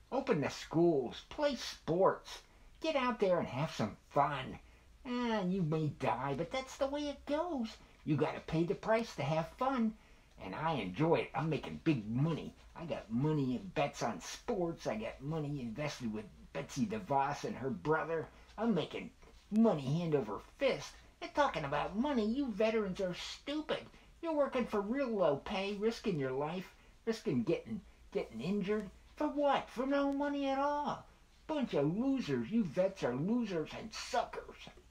Open the schools. Play sports. Get out there and have some fun. You may die, but that's the way it goes. You gotta pay the price to have fun. And I enjoy it. I'm making big money. I got money in bets on sports. I got money invested with Betsy DeVos and her brother. I'm making money hand over fist. And talking about money, you veterans are stupid. You're working for real low pay, risking your life, risking getting injured. For what? For no money at all. Bunch of losers. You vets are losers and suckers.